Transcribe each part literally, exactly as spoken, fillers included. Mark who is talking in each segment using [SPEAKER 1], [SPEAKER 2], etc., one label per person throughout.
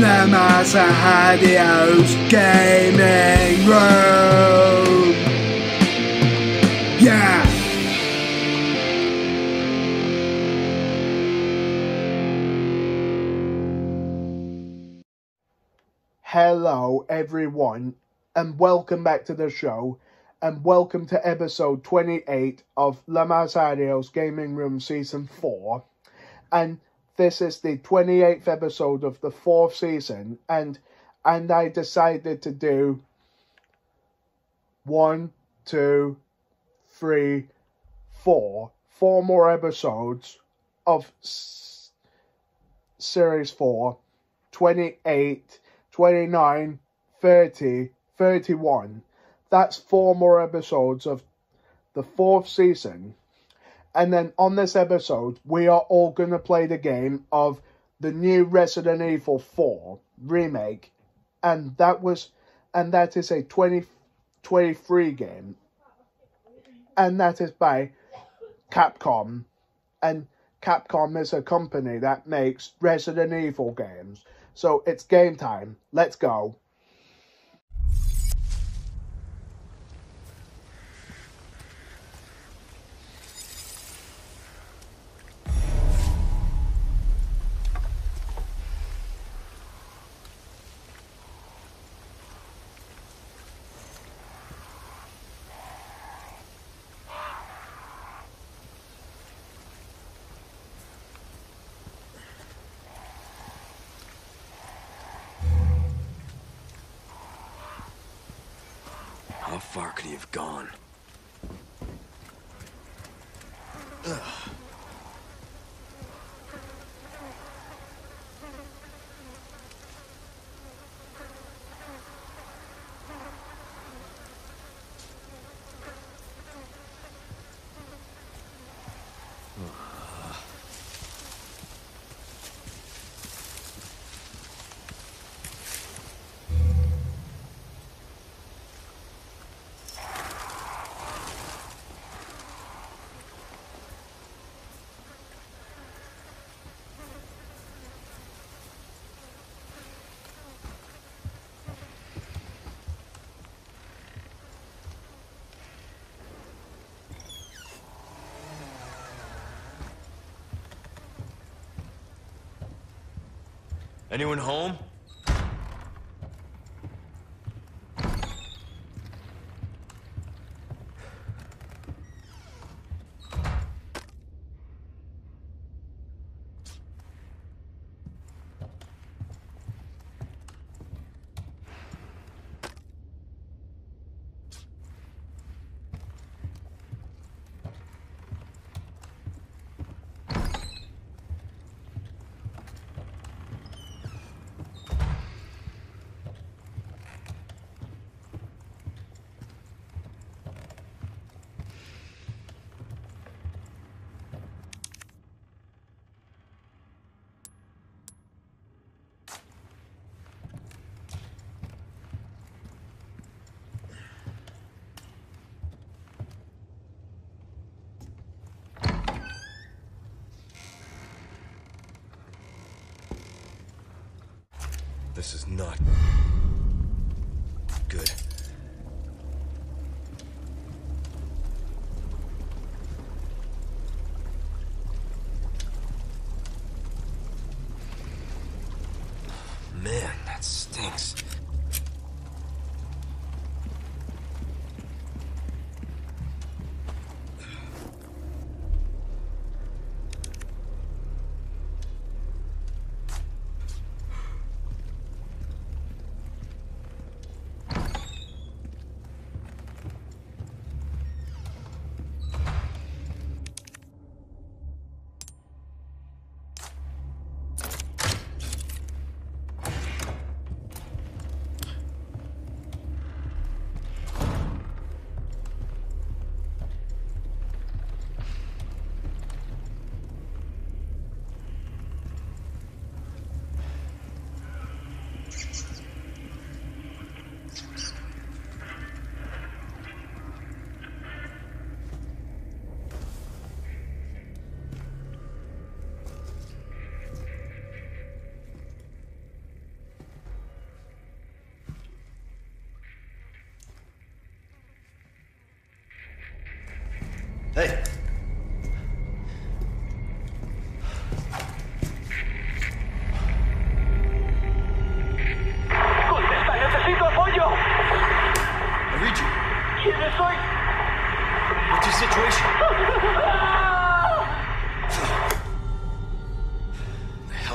[SPEAKER 1] Lamar Sahadeo's Gaming Room. Yeah. Hello everyone and welcome back to the show, and welcome to episode twenty-eight of Lamar Sahadeo's Gaming Room Season four. And this is the twenty-eighth episode of the fourth season, and and I decided to do one, two, three, four, four more episodes of s- Series four, twenty-eight, twenty-nine, thirty, thirty-one. That's four more episodes of the fourth season. And then on this episode, we are all going to play the game of the new Resident Evil four remake. And that was, and that is a twenty twenty-three game. And that is by Capcom. And Capcom is a company that makes Resident Evil games. So it's game time. Let's go.
[SPEAKER 2] How far could he have gone? Ugh. Anyone home? This is not good. Man, that stinks.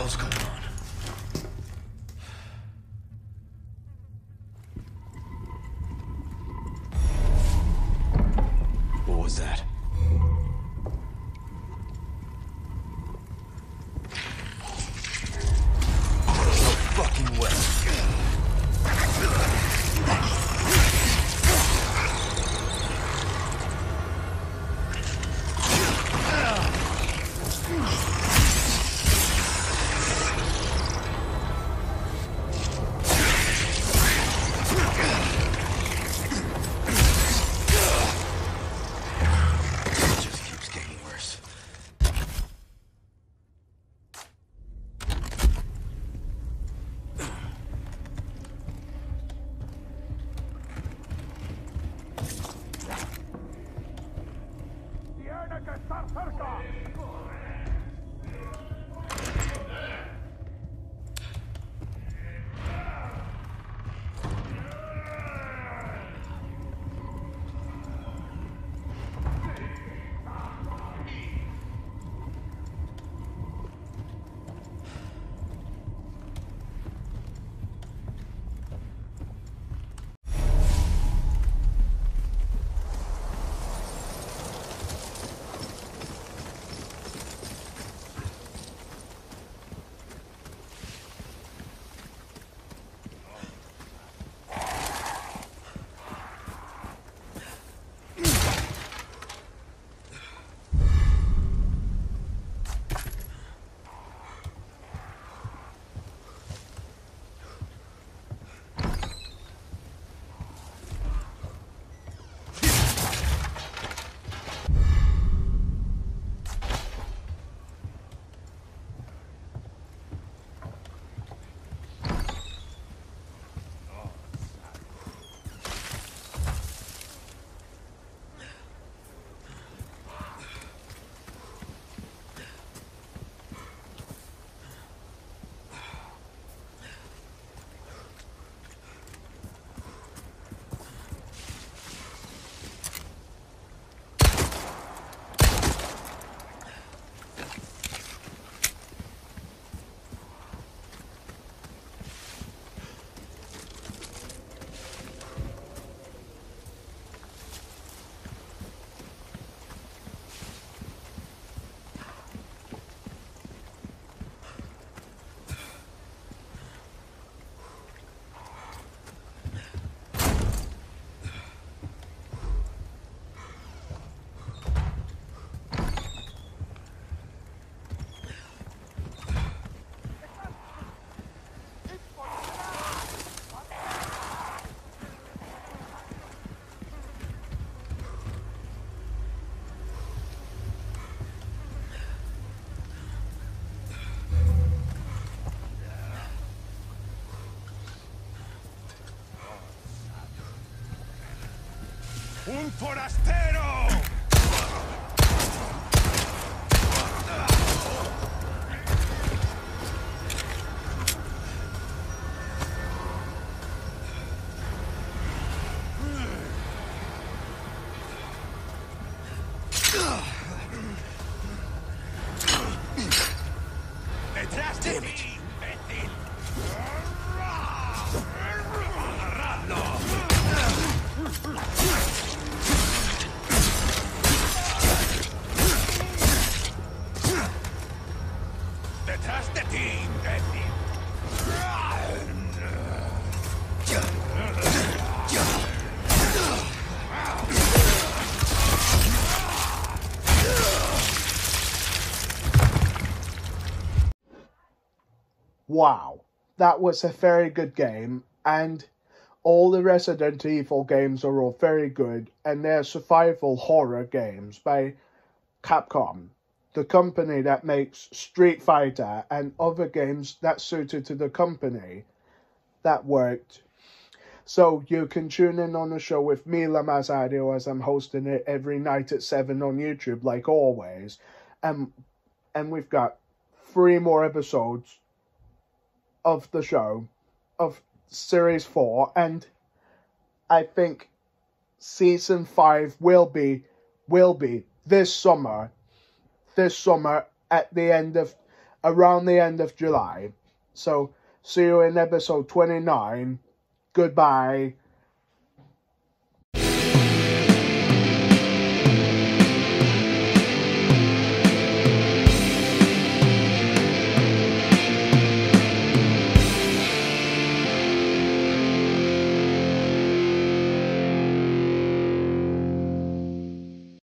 [SPEAKER 2] hell's going on? What was that? No fucking way.
[SPEAKER 3] ¡Un forastero! ¡Detrás de ti, imbécil! ¡Agarradlo! ¡Detrás de ti, imbécil!
[SPEAKER 1] Wow, that was a very good game, and all the Resident Evil games are all very good, and they're survival horror games by Capcom, the company that makes Street Fighter and other games that suited to the company that worked. So you can tune in on the show with me, Lamar Sahadeo, as I'm hosting it every night at seven on YouTube, like always. And, and we've got three more episodes of the show, of Series four, and I think Season five will be, will be this summer, this summer at the end of, around the end of July. So see you in episode twenty-nine. Goodbye.